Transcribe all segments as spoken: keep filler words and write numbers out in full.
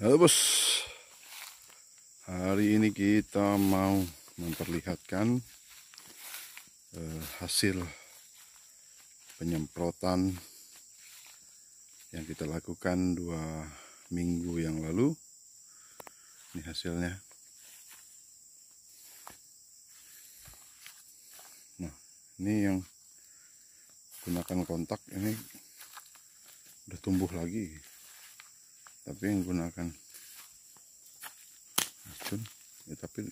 Halo bos, hari ini kita mau memperlihatkan eh, hasil penyemprotan yang kita lakukan dua minggu yang lalu. Ini hasilnya. Nah, ini yang gunakan kontak ini udah tumbuh lagi, tapi yang gunakan racun ya, tapi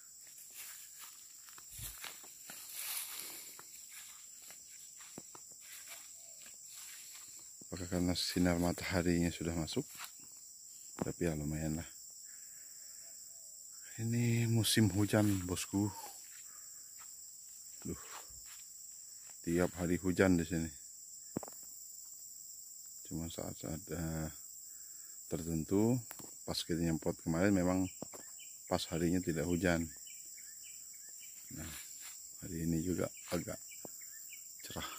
apakah karena sinar mataharinya sudah masuk, tapi ya lumayan lah. Ini musim hujan bosku. Duh, tiap hari hujan di sini. Cuma saat-saat uh, tertentu, pas kita nyemprot kemarin memang pas harinya tidak hujan. Nah, hari ini juga agak cerah.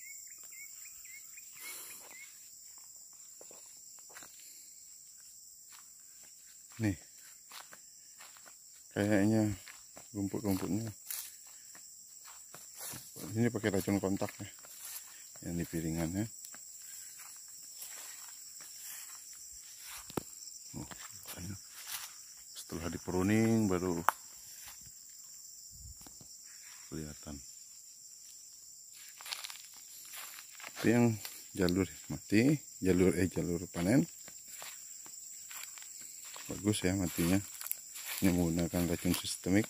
Nih, kayaknya rumput-rumputnya ini pakai racun kontak ya, yang di piringannya. Oh, setelah dipruning baru kelihatan. Itu yang jalur mati, jalur eh jalur panen bagus ya matinya. Ini menggunakan racun sistemik.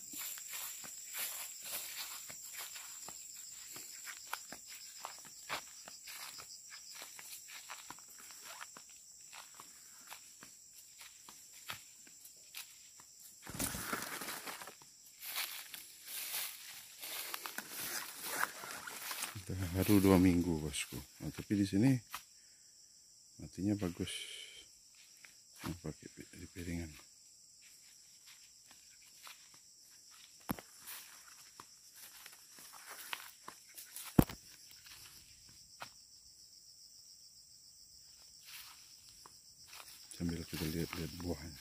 Baru dua minggu bosku. Nah, tapi di sini matinya bagus. Nah, pakai di piringan. Sambil kita lihat-lihat buahnya.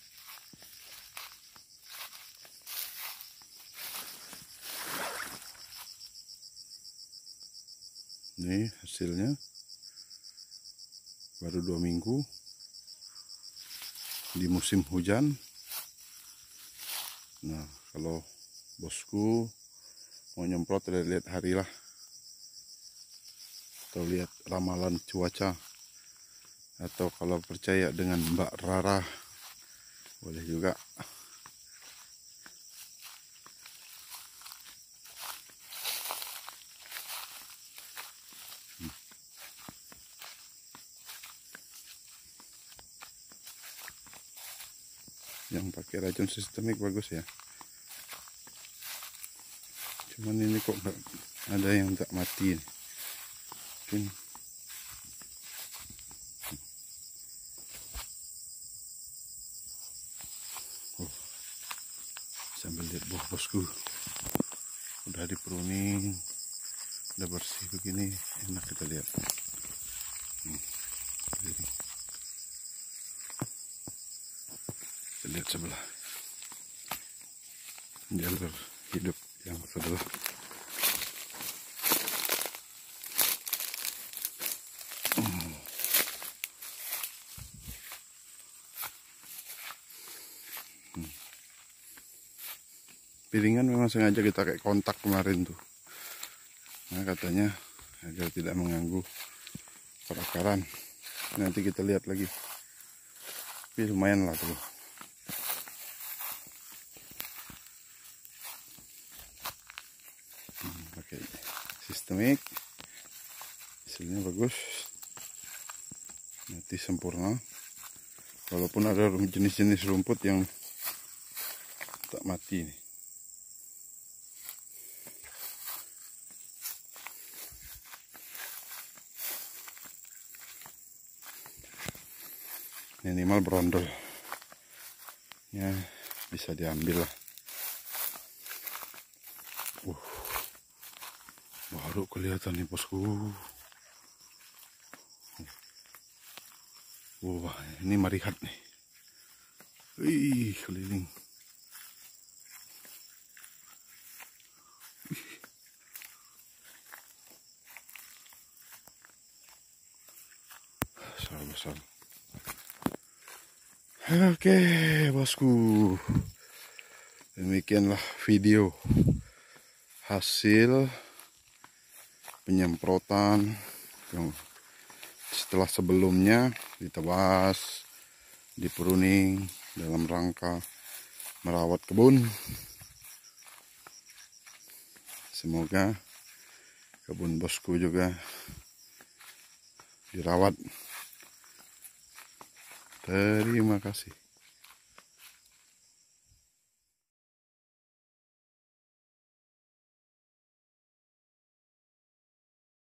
Ini hasilnya baru dua minggu di musim hujan. Nah, kalau bosku mau nyemprot, lihat-lihat hari lah, atau lihat ramalan cuaca, atau kalau percaya dengan Mbak Rara boleh juga. Yang pakai racun sistemik bagus ya. Cuman ini kok gak ada yang tak mati. Mungkin oh, sambil lihat buah bosku, udah di pruning, udah bersih begini, enak kita lihat. Hmm, jadi kita lihat sebelah jalur hidup yang sebelah. Hmm. Hmm. Piringan memang sengaja kita kayak kontak kemarin tuh. Nah, katanya agar tidak mengganggu perakaran. Nanti kita lihat lagi. Tapi lumayan lah tuh. Hmm, pakai sistemik. Hasilnya bagus. Mati sempurna. Walaupun ada jenis-jenis rumput yang tak mati nih. Minimal berondol ya, bisa diambil lah. uh, baru kelihatan nih bosku. Wah, ini merihat nih. Wih, keliling. Besar-besar. Oke, bosku. Demikianlah video hasil penyemprotan yang setelah sebelumnya ditebas, dipruning dalam rangka merawat kebun. Semoga kebun bosku juga dirawat. Terima kasih.